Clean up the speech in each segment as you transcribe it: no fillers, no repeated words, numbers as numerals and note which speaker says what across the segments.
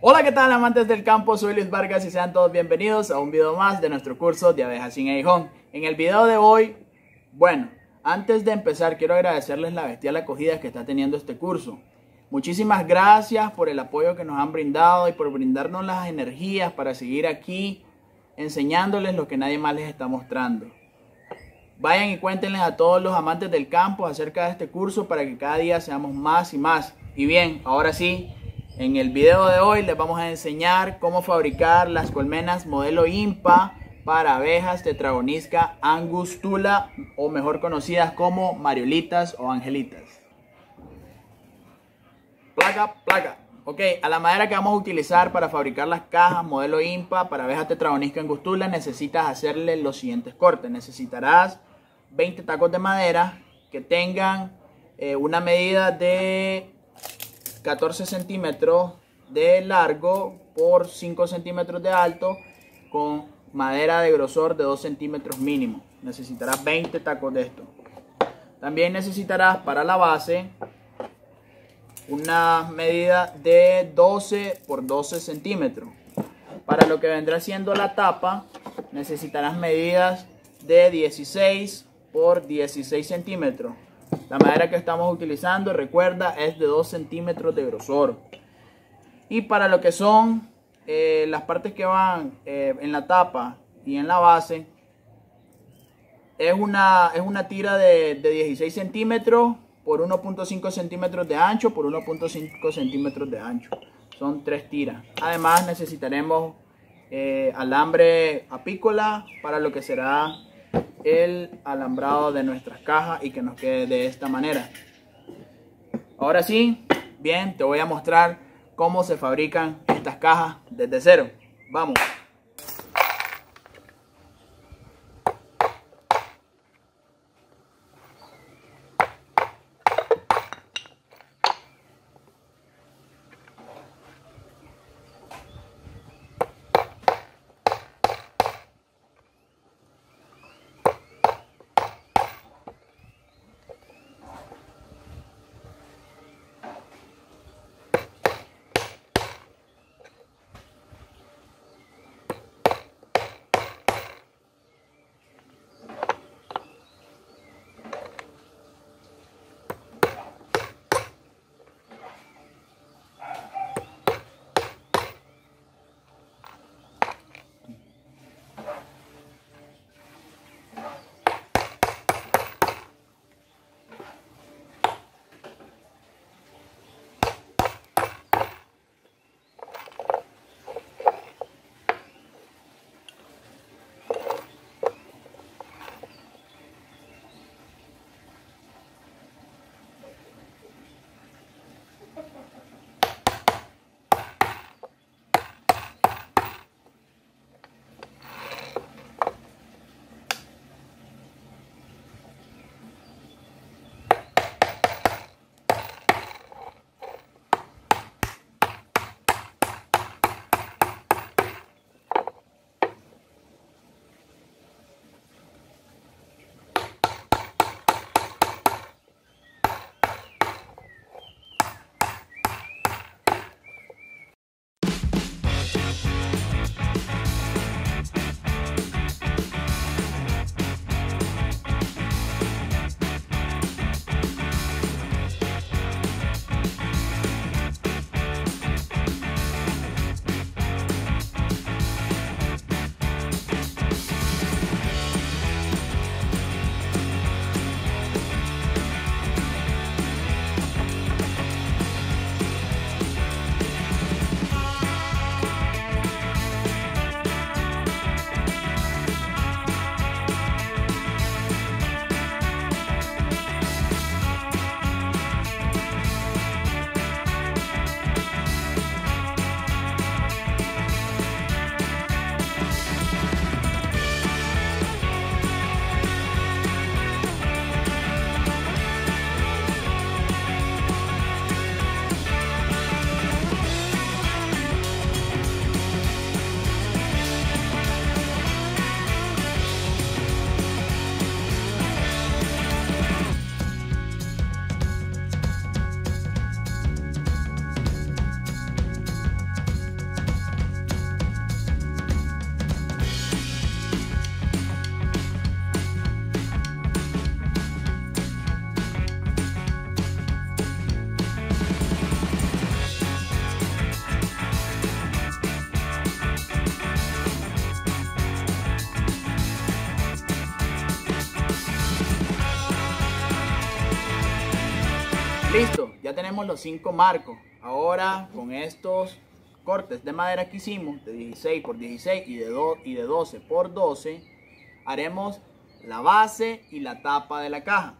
Speaker 1: Hola, ¿qué tal amantes del campo? Soy Luis Vargas y sean todos bienvenidos a un video más de nuestro curso de abejas sin aguijón. En el video de hoy, antes de empezar quiero agradecerles la bestial acogida que está teniendo este curso. Muchísimas gracias por el apoyo que nos han brindado y por brindarnos las energías para seguir aquí enseñándoles lo que nadie más les está mostrando. Vayan y cuéntenles a todos los amantes del campo acerca de este curso para que cada día seamos más y más. Y bien, ahora sí, en el video de hoy les vamos a enseñar cómo fabricar las colmenas modelo INPA para abejas Tetragonisca angustula, o mejor conocidas como mariolitas o angelitas. Placa. Ok, a la madera que vamos a utilizar para fabricar las cajas modelo INPA para abejas Tetragonisca angustula necesitas hacerle los siguientes cortes. Necesitarás 20 tacos de madera que tengan una medida de 14 centímetros de largo por 5 centímetros de alto, con madera de grosor de 2 centímetros mínimo. Necesitarás 20 tacos de esto. También necesitarás para la base una medida de 12 por 12 centímetros. Para lo que vendrá siendo la tapa necesitarás medidas de 16 por 16 centímetros. La madera que estamos utilizando, recuerda, es de 2 centímetros de grosor. Y para lo que son las partes que van en la tapa y en la base, es una tira de 16 centímetros por 1.5 centímetros de ancho por 1.5 centímetros de ancho. Son 3 tiras. Además necesitaremos alambre apícola para lo que será el alambrado de nuestras cajas y que nos quede de esta manera. Ahora sí, bien, te voy a mostrar cómo se fabrican estas cajas desde cero. Vamos. ya tenemos los 5 marcos. Ahora con estos cortes de madera que hicimos, de 16 por 16 y de 12 por 12, haremos la base y la tapa de la caja.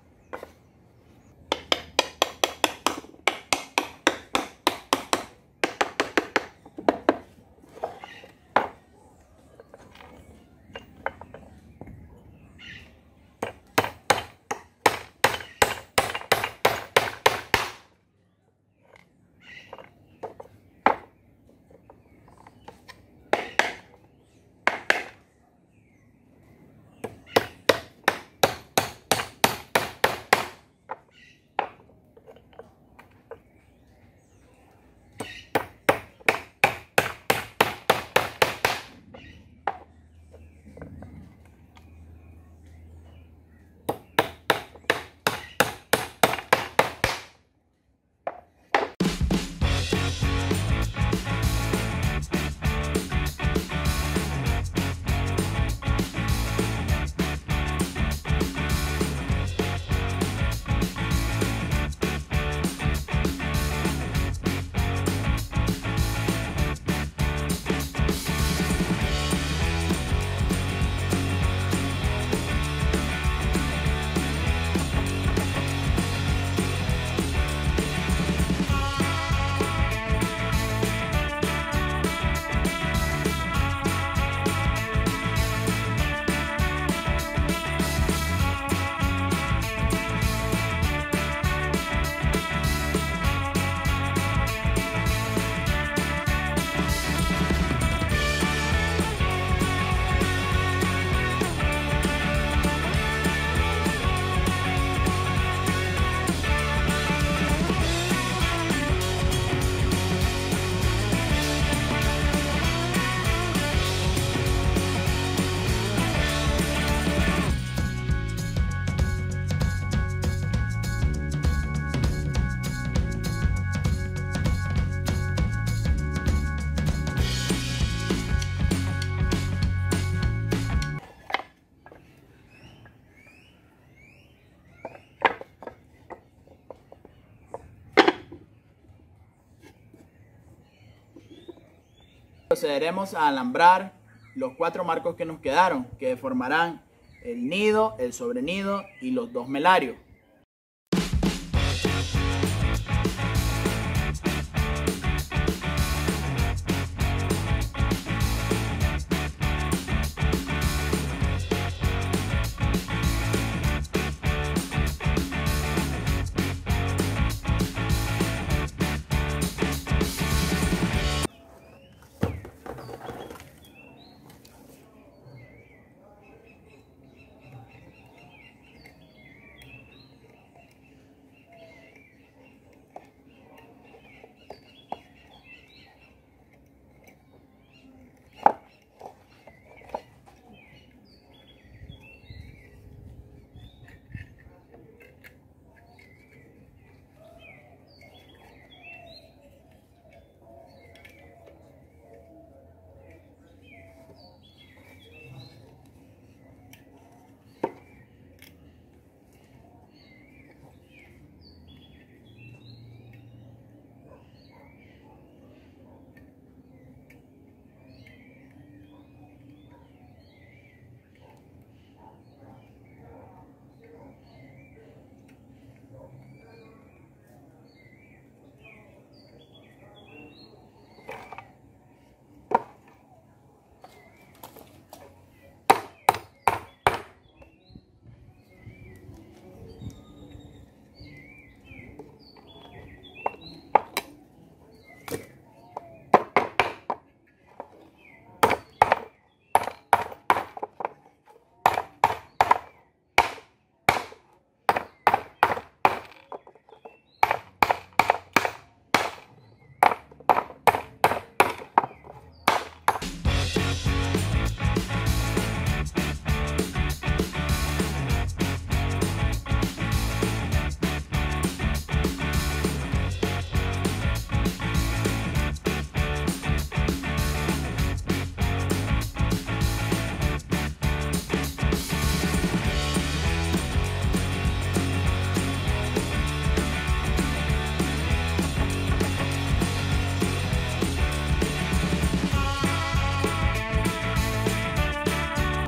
Speaker 1: Procederemos a alambrar los 4 marcos que nos quedaron, que formarán el nido, el sobrenido y los 2 melarios.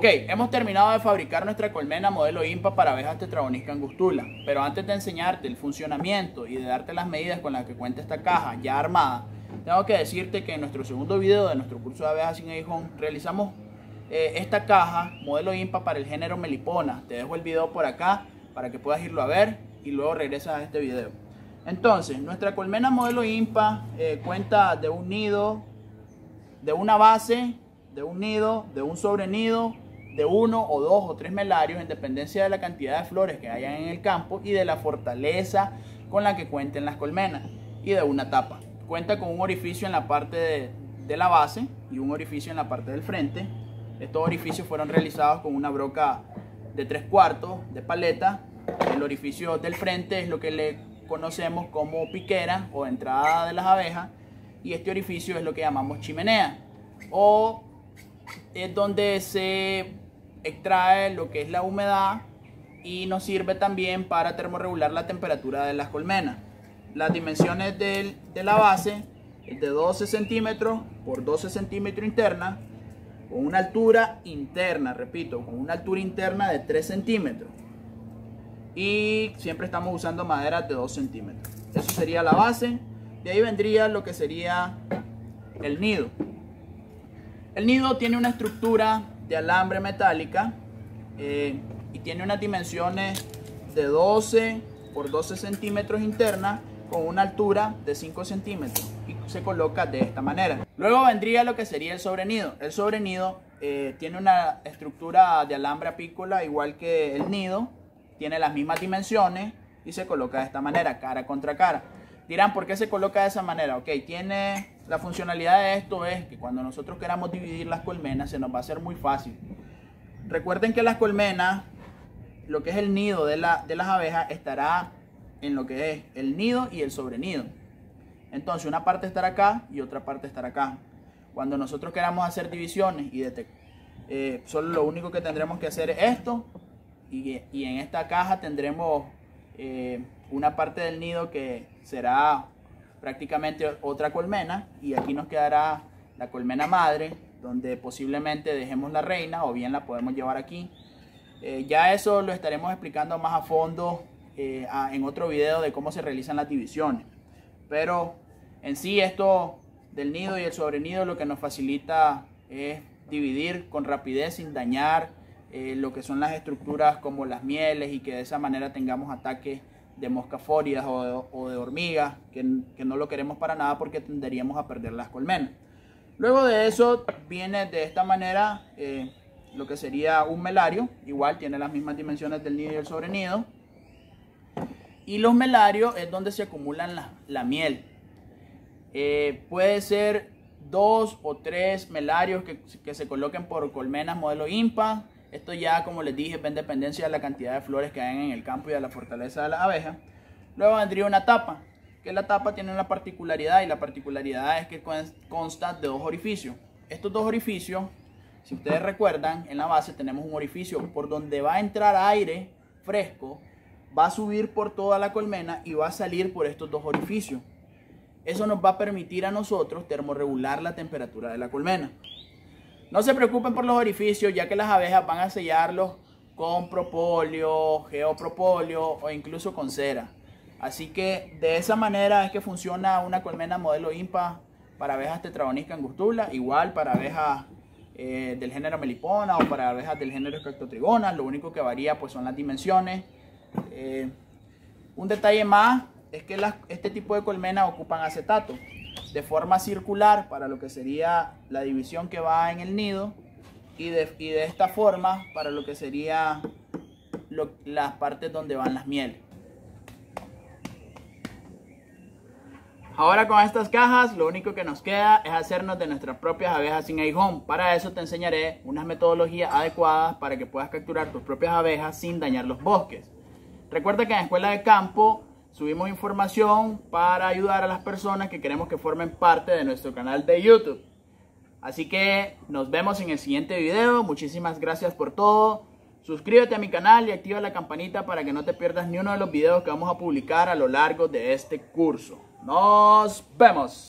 Speaker 1: Ok, hemos terminado de fabricar nuestra colmena modelo INPA para abejas Tetragonisca angustula. Pero antes de enseñarte el funcionamiento y de darte las medidas con las que cuenta esta caja ya armada, tengo que decirte que en nuestro segundo video de nuestro curso de abejas sin aguijón realizamos esta caja modelo INPA para el género Melipona. Te dejo el video por acá para que puedas irlo a ver y luego regresas a este video. Entonces, nuestra colmena modelo INPA cuenta de un nido, de una base, de un nido, de un sobrenido, de 1 o 2 o 3 melarios en dependencia de la cantidad de flores que hayan en el campo y de la fortaleza con la que cuenten las colmenas, y de una tapa. Cuenta con un orificio en la parte de la base y un orificio en la parte del frente. Estos orificios fueron realizados con una broca de 3/4 de paleta. El orificio del frente es lo que le conocemos como piquera o entrada de las abejas, y este orificio es lo que llamamos chimenea, o es donde se extrae lo que es la humedad y nos sirve también para termorregular la temperatura de las colmenas. Las dimensiones de la base es de 12 centímetros por 12 centímetros interna, con una altura interna, repito, con una altura interna de 3 centímetros. Y siempre estamos usando maderas de 2 centímetros. Eso sería la base. De ahí vendría lo que sería el nido. El nido tiene una estructura de alambre metálica y tiene unas dimensiones de 12 por 12 centímetros interna, con una altura de 5 centímetros, y se coloca de esta manera. Luego vendría lo que sería el sobrenido. El sobrenido tiene una estructura de alambre apícola igual que el nido, tiene las mismas dimensiones y se coloca de esta manera, cara contra cara. Dirán, ¿por qué se coloca de esa manera? Ok, tiene la funcionalidad de esto es que cuando nosotros queramos dividir las colmenas se nos va a hacer muy fácil. Recuerden que las colmenas, lo que es el nido de las abejas, estará en lo que es el nido y el sobrenido. Entonces una parte estará acá y otra parte estará acá. Cuando nosotros queramos hacer divisiones y solo lo único que tendremos que hacer es esto, y en esta caja tendremos una parte del nido que será prácticamente otra colmena, y aquí nos quedará la colmena madre, donde posiblemente dejemos la reina o bien la podemos llevar aquí. Ya eso lo estaremos explicando más a fondo en otro video de cómo se realizan las divisiones. Pero en sí esto del nido y el sobrenido lo que nos facilita es dividir con rapidez sin dañar lo que son las estructuras como las mieles, y que de esa manera tengamos ataques de moscaforias o de hormigas, que no lo queremos para nada porque tenderíamos a perder las colmenas. Luego de eso viene de esta manera lo que sería un melario. Igual tiene las mismas dimensiones del nido y el sobrenido, y los melarios es donde se acumulan la miel. Puede ser 2 o 3 melarios que se coloquen por colmenas modelo INPA. Esto ya, como les dije, va en dependencia de la cantidad de flores que hay en el campo y de la fortaleza de las abejas. Luego vendría una tapa, que la tapa tiene una particularidad, y la particularidad es que consta de 2 orificios. Estos 2 orificios, si ustedes recuerdan, en la base tenemos un orificio por donde va a entrar aire fresco, va a subir por toda la colmena y va a salir por estos 2 orificios. Eso nos va a permitir a nosotros termorregular la temperatura de la colmena. No se preocupen por los orificios, ya que las abejas van a sellarlos con propóleo, geopropóleo o incluso con cera. Así que de esa manera es que funciona una colmena modelo INPA para abejas Tetragonisca angustula, igual para abejas del género Melipona o para abejas del género Scactotrigona. Lo único que varía pues son las dimensiones. Un detalle más es que este tipo de colmenas ocupan acetato de forma circular para lo que sería la división que va en el nido, y de esta forma para lo que sería las partes donde van las mieles. Ahora con estas cajas lo único que nos queda es hacernos de nuestras propias abejas sin aguijón. Para eso te enseñaré unas metodologías adecuadas para que puedas capturar tus propias abejas sin dañar los bosques. Recuerda que en Escuela de Campo subimos información para ayudar a las personas que queremos que formen parte de nuestro canal de YouTube. Así que nos vemos en el siguiente video. Muchísimas gracias por todo. Suscríbete a mi canal y activa la campanita para que no te pierdas ni uno de los videos que vamos a publicar a lo largo de este curso. ¡Nos vemos!